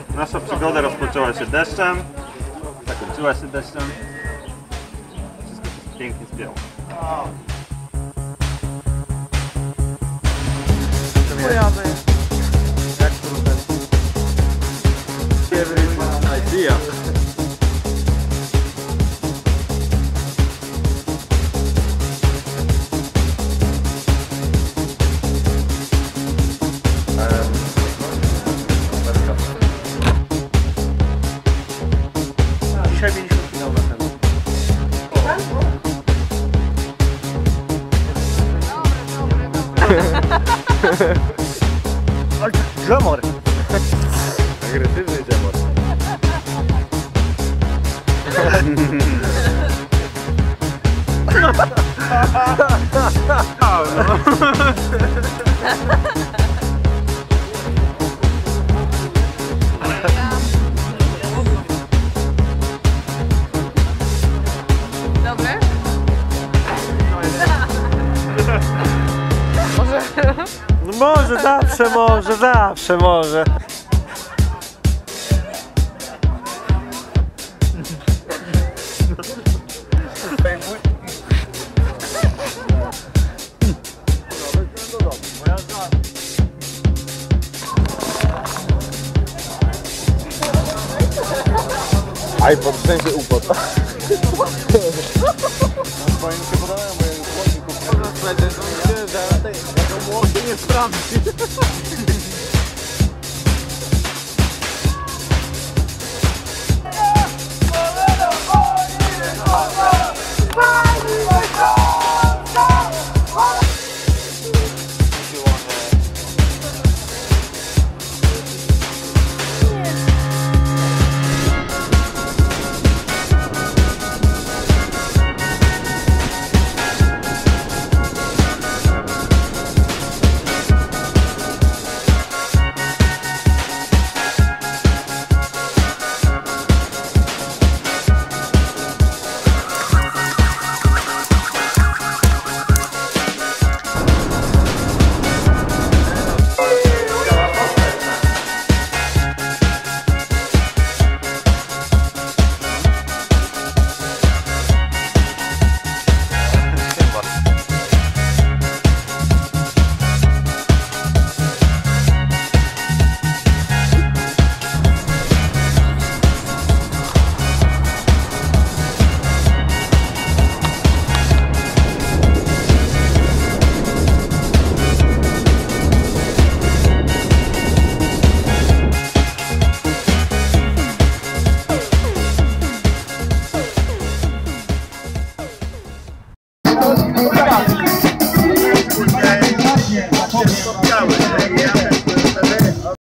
Nasza przygoda rozpoczęła się deszczem, zakończyła się deszczem. Wszystko się pięknie spięło. Pojawy. Jak trudne. Idea. Dzisiaj mieliśmy finał na ten. Ale jamor. Agresywny jamor. Dobry? No może, zawsze może. iPod w sensie upadł. Moim się podobają, bo ja już chłodników. Powiedziałem, że nie sprawdzi.